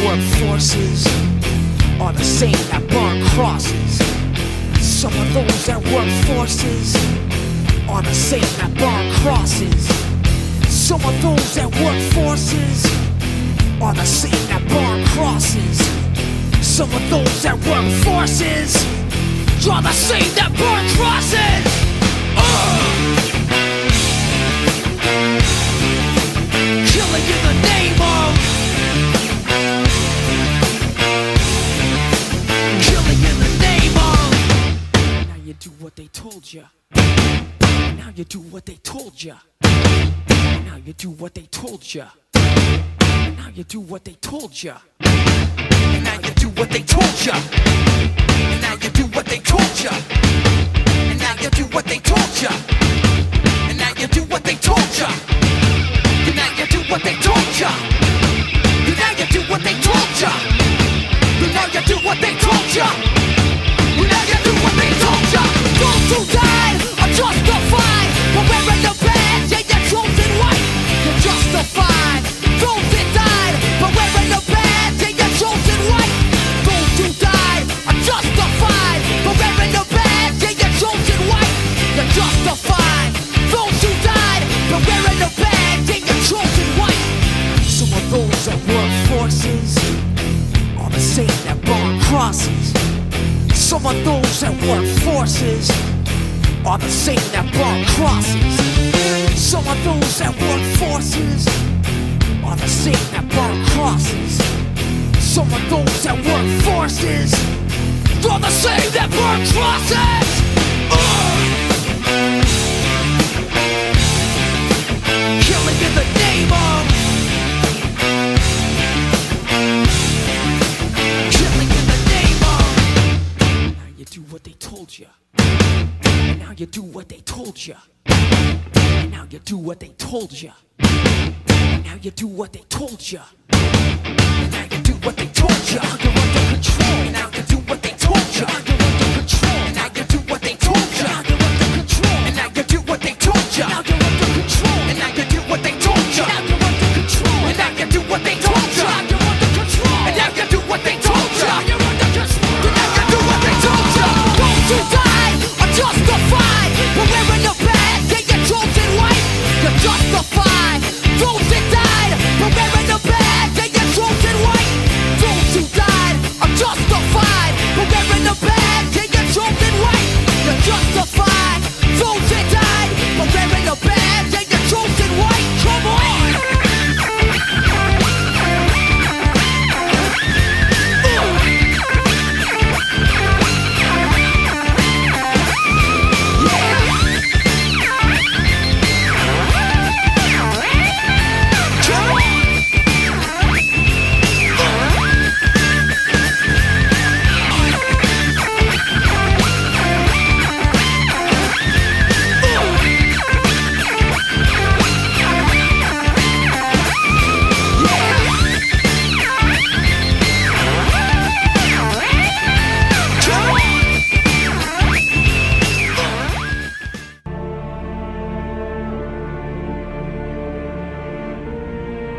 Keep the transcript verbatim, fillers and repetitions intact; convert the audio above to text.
work forces are the same that burn crosses. Some of those that work forces are the same that burn crosses. Some of those that work forces are the same that burn crosses. Some of those that work forces are the same that burn crosses. Uh! Killing in the name of, killing in the name of. Now you do what they told you. Now you do what they told you. Now you do what they told you. Now you do what they told you. And now you do what they told you. And now you do what they told you. And now you do what they told you. And now you do what they told you. And now you do what they told you. And now you do what they told you. And now you do what they told you. And now you do what they told you. Those who died are justified for wearing the badge and your chosen white. You're justified. Those that died for wearing the badge and your chosen white. Those who died are justified for wearing the badge and your chosen white. You're justified. Those who died for wearing the badge and your chosen white. Some of those that work forces are the same that burn crosses. Some of those that work forces are the same that burn crosses. Some of those that work forces are the same that burn crosses. Some of those that work forces are the same that burn crosses. Uh! Killing in the name of, killing in the name of. Now you do what they told you. And now you do what they told you. And now you do what they told you. And now you do what they told you. And now you do what they told you. You're under control. And now you do what they told you. You're under control. And now you do what they told you.